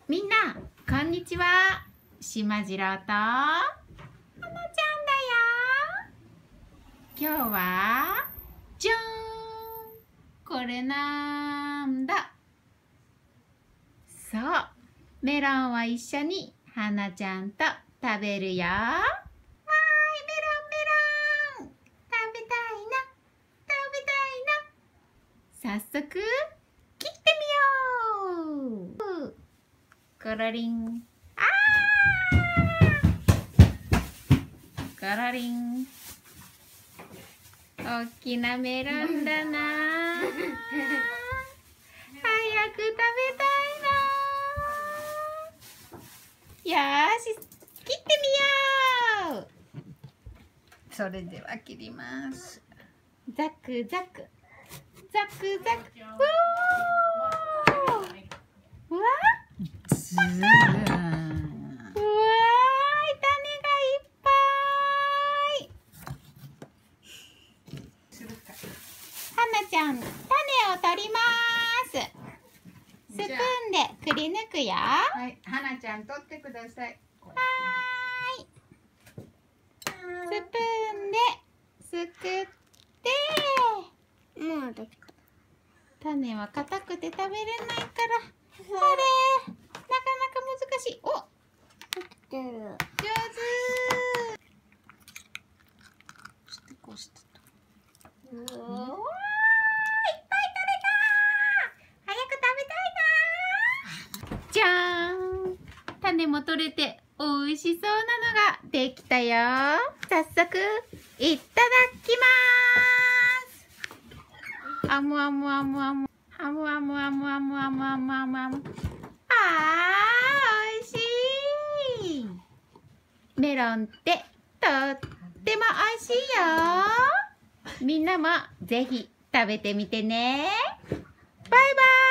みんな、こんにちは。しまじろうとはなちゃんだよ。今日はじゃーん、これなんだ。そう、メロンを一緒にはなちゃんと食べるよ。わーい、メロンメロン、食べたいな、食べたいな。早速切ってみよう。コロリン、あー、コロリン、大きなメロンだな。早く食べたいな。よーし、切ってみよう。それでは切ります。ザクザクザクザク。うわー、ずーん、うわーい、種がいっぱい。はなちゃん、種を取ります。スプーンでくり抜くよ。 はい、はなちゃん取ってください。 はーい。スプーンですくって。 もうできた。 種は硬くて食べれないから。あれ、なかなか難しい。お、 できてる。 上手。 そしてこうしてと。 うわー、いっぱい取れた。早く食べたいな。じゃーん。種も取れて美味しそうなのができたよ。早速いただきます。あむあむあむあむ。あむあむあむあむあむあむあむあむ。美味しい。メロンってとっても美味しいよ。みんなもぜひ食べてみてね。バイバイ。